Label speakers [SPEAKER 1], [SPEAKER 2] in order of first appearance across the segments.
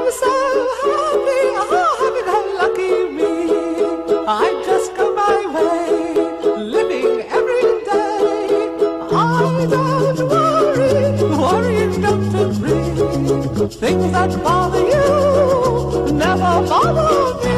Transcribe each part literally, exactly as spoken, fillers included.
[SPEAKER 1] so happy, oh, happy, go lucky me. I just go my way, living every day. I don't worry, worrying don't agree. Things that bother you never bother me.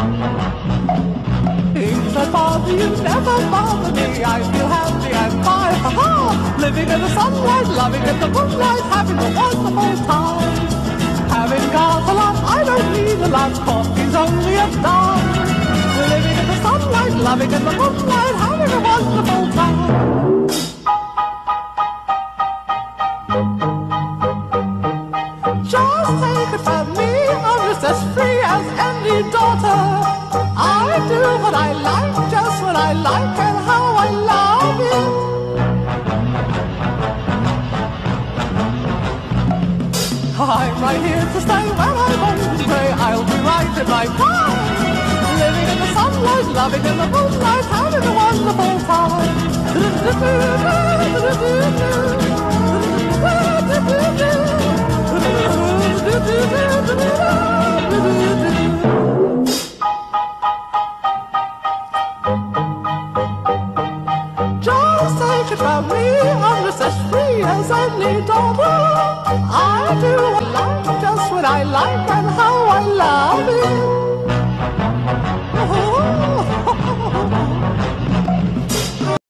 [SPEAKER 1] Things that bother you never bother me. I feel happy and fine, ha-ha. Living in the sunlight, loving in the moonlight, having a wonderful time. Having got a lot, I don't need a lot, coffee's only a dime. Living in the sunlight, loving in the moonlight, having a wonderful time. Just take it from me, I'm just as free as any daughter. I do what I like, just what I like, and how I love it. I'm right here to stay where I want to stay. I'll be right in my prime. Living in the sunlight, loving in the moonlight, having a wonderful time. Just take it from me, I'm just as free as any daughter. I do what I like, just what I like, and how I love it. Oh,